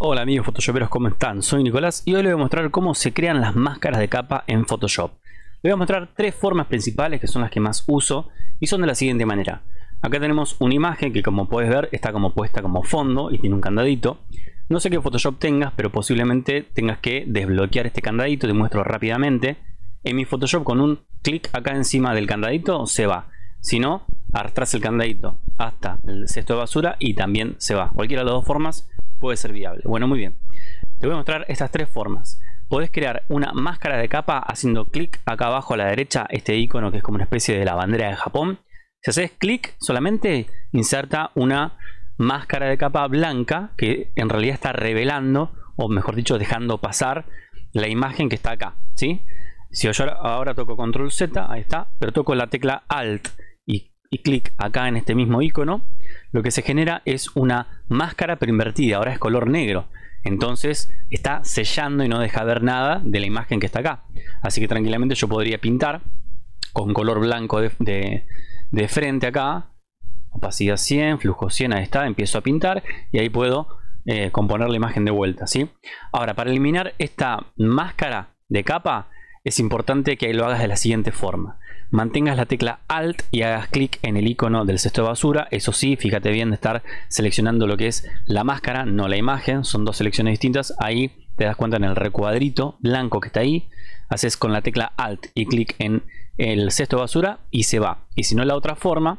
Hola amigos photoshoperos, ¿cómo están? Soy Nicolás y hoy les voy a mostrar cómo se crean las máscaras de capa en Photoshop. Les voy a mostrar tres formas principales que son las que más uso y son de la siguiente manera. Acá tenemos una imagen que, como puedes ver, está como puesta como fondo y tiene un candadito. No sé qué Photoshop tengas, pero posiblemente tengas que desbloquear este candadito. Te muestro rápidamente. En mi Photoshop, con un clic acá encima del candadito se va. Si no, arrastras el candadito hasta el cesto de basura y también se va. Cualquiera de las dos formas puede ser viable. Bueno, muy bien. Te voy a mostrar estas tres formas. Podés crear una máscara de capa haciendo clic acá abajo a la derecha, este icono que es como una especie de la bandera de Japón. Si haces clic, solamente inserta una máscara de capa blanca que en realidad está revelando, o mejor dicho, dejando pasar la imagen que está acá, ¿sí? Si yo ahora toco Control Z, ahí está, pero toco la tecla Alt y clic acá en este mismo icono, lo que se genera es una máscara pero invertida. Ahora es color negro, entonces está sellando y no deja ver nada de la imagen que está acá. Así que tranquilamente yo podría pintar con color blanco de frente acá, opacidad 100, flujo 100, ahí está, empiezo a pintar y ahí puedo componer la imagen de vuelta, ¿sí? Ahora, para eliminar esta máscara de capa es importante que lo hagas de la siguiente forma. Mantengas la tecla Alt y hagas clic en el icono del cesto de basura. Eso sí, fíjate bien de estar seleccionando lo que es la máscara, no la imagen. Son dos selecciones distintas. Ahí te das cuenta en el recuadrito blanco que está ahí. Haces con la tecla Alt y clic en el cesto de basura y se va. Y si no, la otra forma,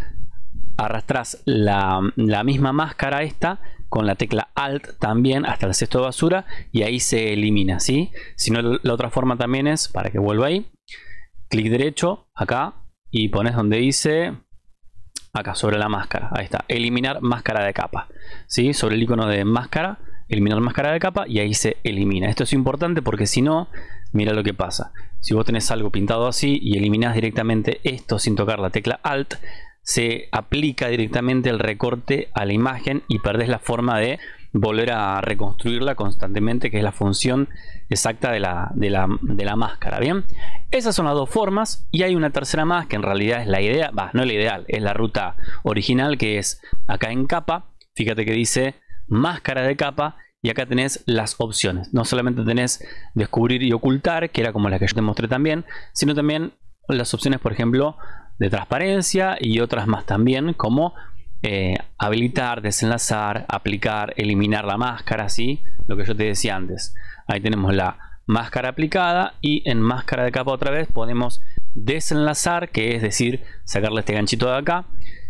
arrastras la misma máscara esta con la tecla Alt también hasta el cesto de basura y ahí se elimina, ¿sí? Si no, la otra forma también es, para que vuelva ahí, clic derecho acá y pones donde dice acá sobre la máscara, ahí está, eliminar máscara de capa, ¿sí? Sobre el icono de máscara, eliminar máscara de capa y ahí se elimina. Esto es importante porque si no, mira lo que pasa. Si vos tenés algo pintado así y eliminás directamente esto sin tocar la tecla Alt, se aplica directamente el recorte a la imagen y perdés la forma de volver a reconstruirla constantemente, que es la función exacta de la máscara. Bien, esas son las dos formas y hay una tercera más que en realidad es la idea, no es la ideal, es la ruta original, que es acá en capa. Fíjate que dice máscara de capa y acá tenés las opciones. No solamente tenés descubrir y ocultar, que era como la que yo te mostré también, sino también las opciones, por ejemplo, de transparencia y otras más también, como habilitar, desenlazar, aplicar, eliminar la máscara, ¿sí? Lo que yo te decía antes. Ahí tenemos la máscara aplicada y en máscara de capa otra vez podemos desenlazar, que es decir, sacarle este ganchito de acá,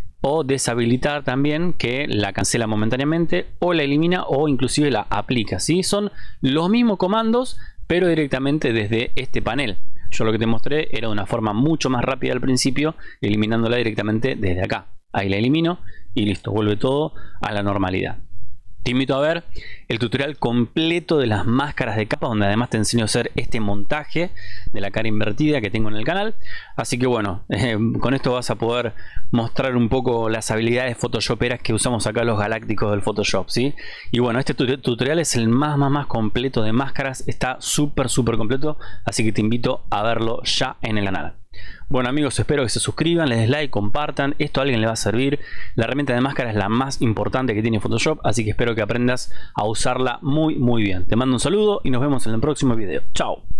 o deshabilitar también, que la cancela momentáneamente, o la elimina o inclusive la aplica, ¿sí? Son los mismos comandos pero directamente desde este panel. Yo lo que te mostré era de una forma mucho más rápida al principio, eliminándola directamente desde acá. Ahí la elimino y listo, vuelve todo a la normalidad. Te invito a ver el tutorial completo de las máscaras de capa, donde además te enseño a hacer este montaje de la cara invertida que tengo en el canal. Así que bueno, con esto vas a poder mostrar un poco las habilidades photoshoperas que usamos acá los galácticos del Photoshop, ¿sí? Y bueno, este tutorial es el más completo de máscaras. Está súper completo, así que te invito a verlo ya en el canal. Bueno amigos, espero que se suscriban, les des like, compartan. Esto a alguien le va a servir. La herramienta de máscara es la más importante que tiene Photoshop, así que espero que aprendas a usarla muy bien. Te mando un saludo y nos vemos en el próximo video. Chao.